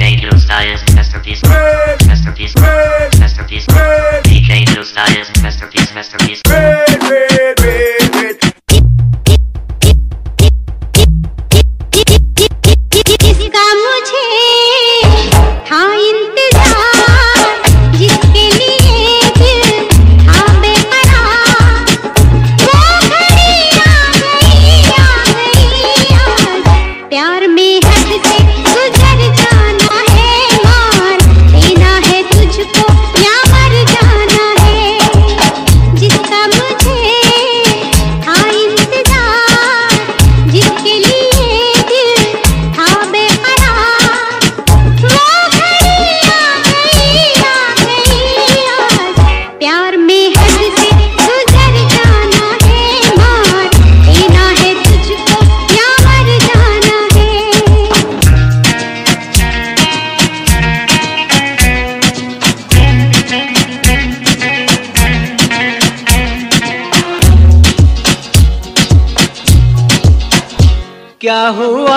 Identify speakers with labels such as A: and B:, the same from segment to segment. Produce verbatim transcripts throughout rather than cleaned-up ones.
A: J Justa is masterpiece, masterpiece, masterpiece. D J Justa is masterpiece, masterpiece.
B: Wait, wait, wait, wait.
C: इसका मुझे था इंतजार, जिसके लिए दिल था बेकरार, वो घड़ी आ गई, आ गई आज। प्यार में हद से गुजर जाना है मार, देना है तुझको या मर जाना है। जिसका मुझे था इंतजार, जिसके लिए दिल था बेकरार, वो घड़ी आ गई, आ गई आज। प्यार में हद से गुजर जाना है मार, देना है तुझको या मर जाना है।
D: क्या हुआ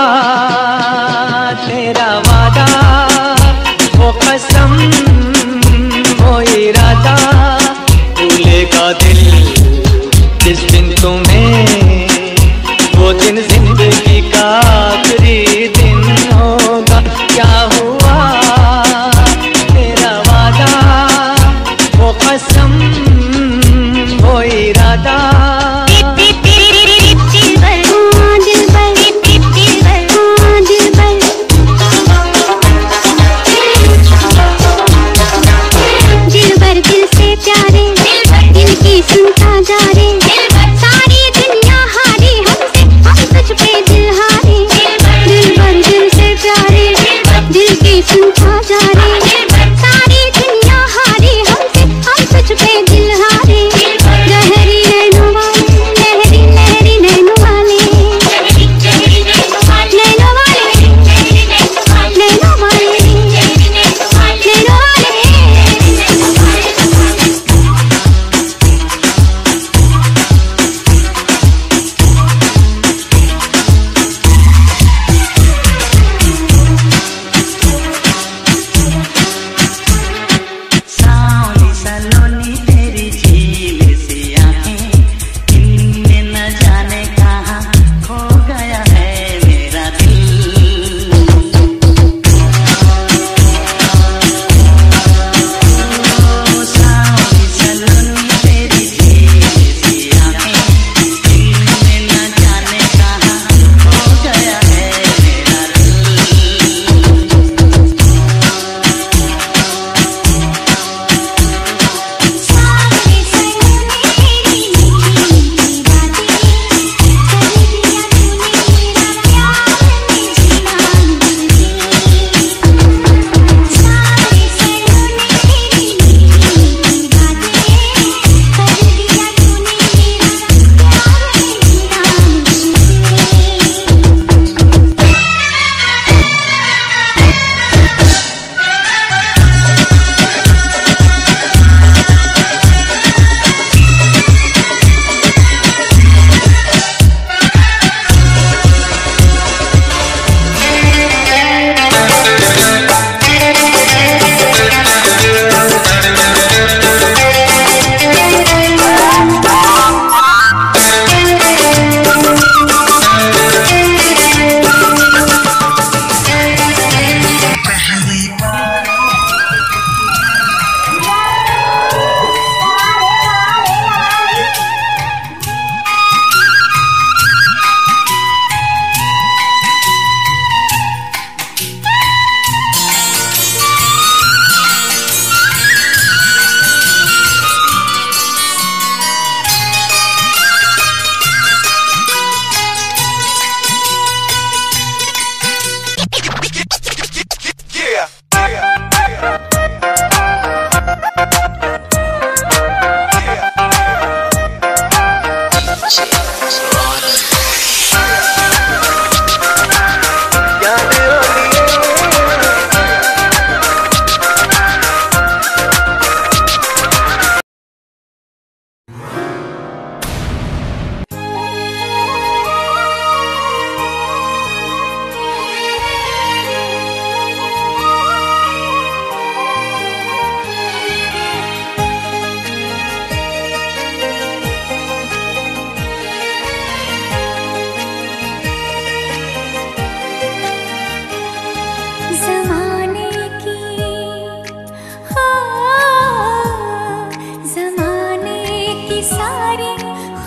D: तेरा वादा, वो कसम, वो इरादा, भूलेगा दिल जिस दिन तुम्हें, वो दिन जिंदगी का आखिरी दिन होगा। क्या हुआ तेरा वादा, वो कसम, वो इरादा। सुनता जा रे सारी दुनिया हारी हमसे, हम तुझ पे दिल हारे। दिल भर दिल से प्यारे, दिल की सुनता जा रे सारी दुनिया हारी हमसे, हम तुझ पे दिल हारे। लहरी नैनों वाले, लहरी लहरी नैनों वाले, नैनों वाले, नैनों वाले, नैनों वाले।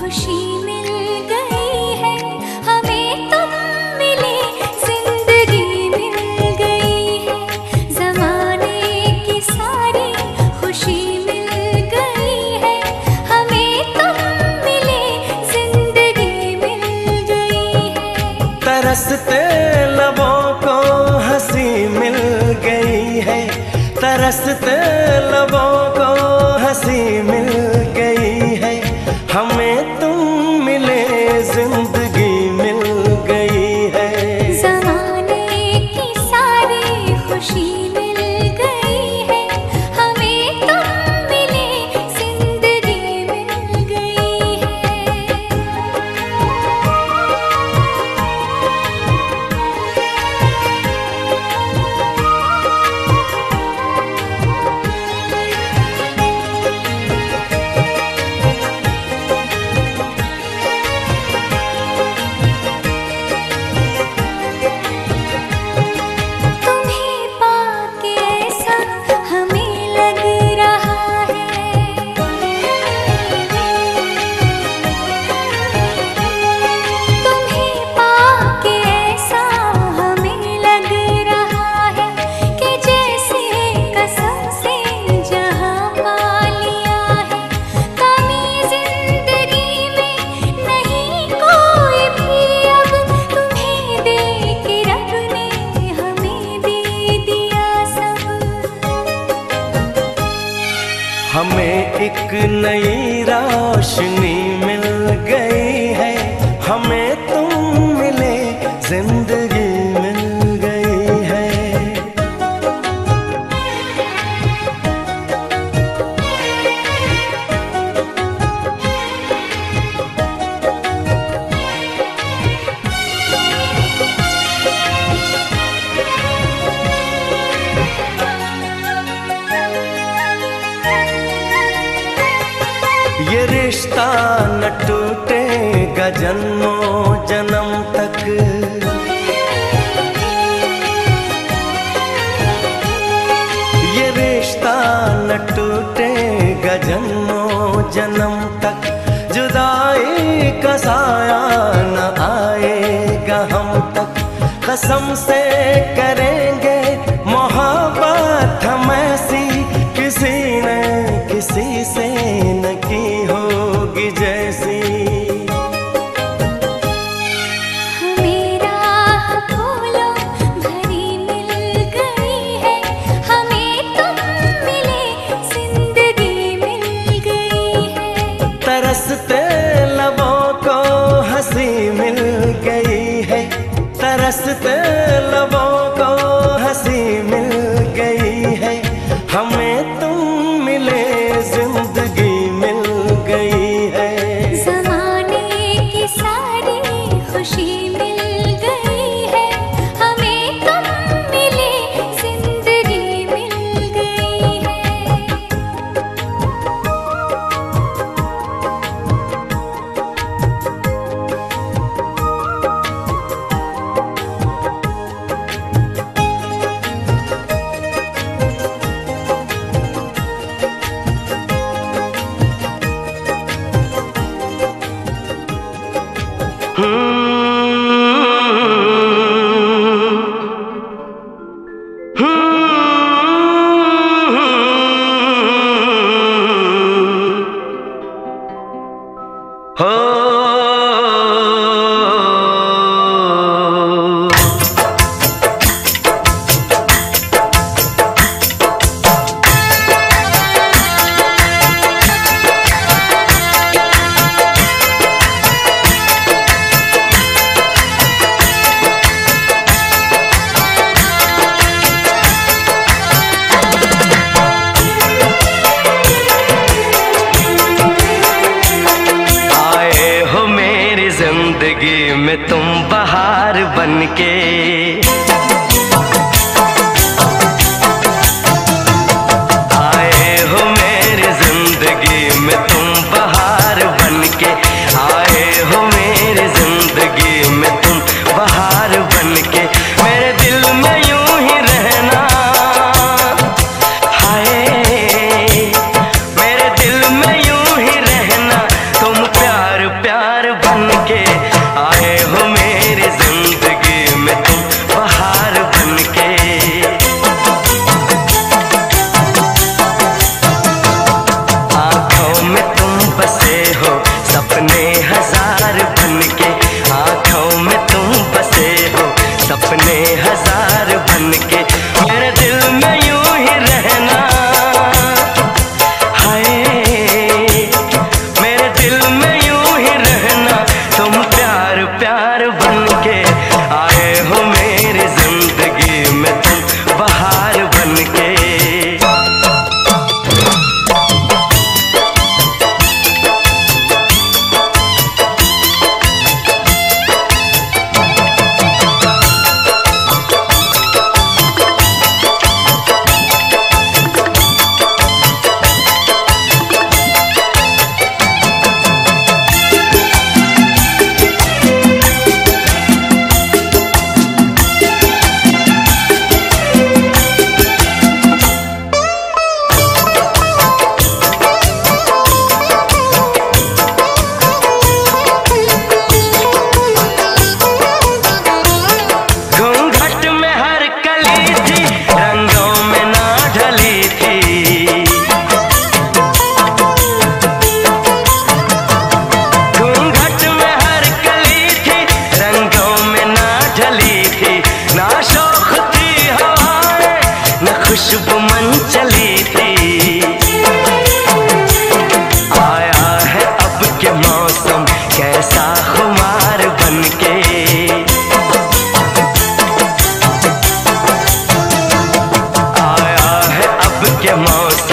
D: खुशी मिल गई है, हमें तुम मिले जिंदगी मिल गई है। ज़माने की सारी खुशी मिल गई है, हमें तुम मिले जिंदगी मिल गई है।
E: तरसते लबों को हंसी मिल गई है, तरसते लबों को हंसी मिल गई है, हमें तुम मिले जिंदगी मिल गई है।
D: ज़माने की सारी खुशी मिल गई है, हमें तुम मिले जिंदगी मिल गई है। तुम्हें पाके ऐसा हमें लग रहा है, तुम्हें पाके ऐसा हमें लग रहा है कि जैसे कसम से जहां पा लिया है। कमी जिंदगी में नहीं कोई भी अब, तुम्हें दे के रब ने हमें दे दिया सब।
E: हमें एक नई रोशनी मिल गई है, हमें तुम मिले जिंदगी मिल गई है। ये रिश्ता न टूटेगा जन्मों जन्म तक, ये रिश्ता न टूटेगा जन्मों जन्म तक, जुदाई का साया न आएगा हम तक। कसम से करेंगे मोहब्बत हम ऐसी, किसी ने किसी से न की होगी जैसी।
D: हमें राह फूलों भरी मिल गई है, हमें तुम मिले जिंदगी मिल गई है।
E: तरसते लबों को हंसी मिल गई है, तरसते लबों को हंसी मिल गई है, हमें तुम मिले जिंदगी मिल गई है।
D: ज़माने की सारी खुशी मिल गई है, हमें तुम मिले जिंदगी मिल गई है।
E: जिंदगी में तुम बहार बनके, आए हो मेरी जिंदगी में तुम बहार बनके, आए हो मेरी जिंदगी में तुम बहार बनके। मेरे दिल में यूं ही रहना, हाय मेरे दिल में यूं ही रहना, तुम प्यार खुशबू मन चली थी। आया है अब के मौसम कैसा खुमार बनके। आया है अब के मौसम